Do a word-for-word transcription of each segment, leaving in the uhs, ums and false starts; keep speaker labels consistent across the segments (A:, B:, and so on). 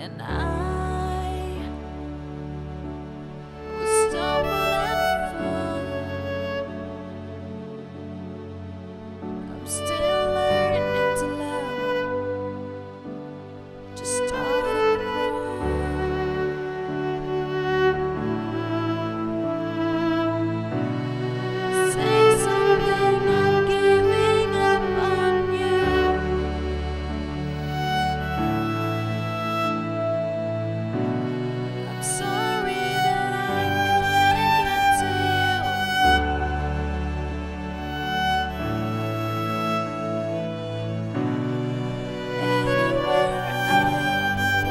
A: and I will stumble and fall. I'm still learning to love, just starting to crawl. Say something, I'm giving up on you. I'm sorry that I couldn't get to you. Anywhere I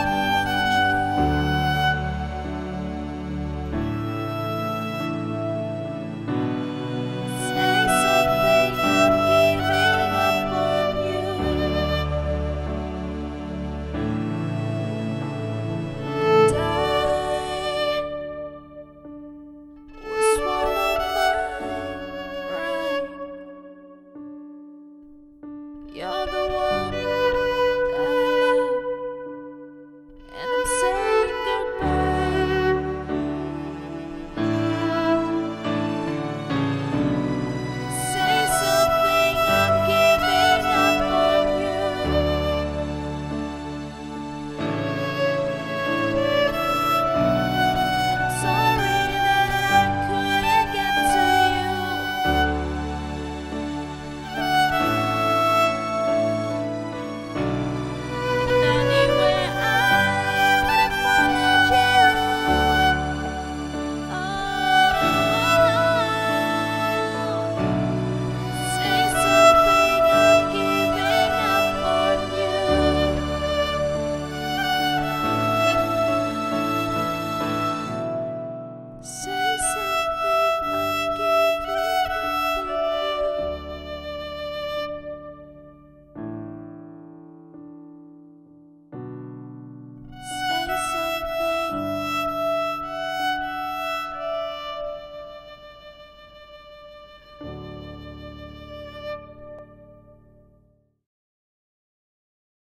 A: would have followed you. Say something, I'm giving up on you. And I will swallow my pride. You're the one that I love, and I'm saying goodbye. Say something, I'm giving up on you. I'm sorry that I couldn't get to you. And anywhere I would have followed you. Oh, say something, I'm giving up on you. Say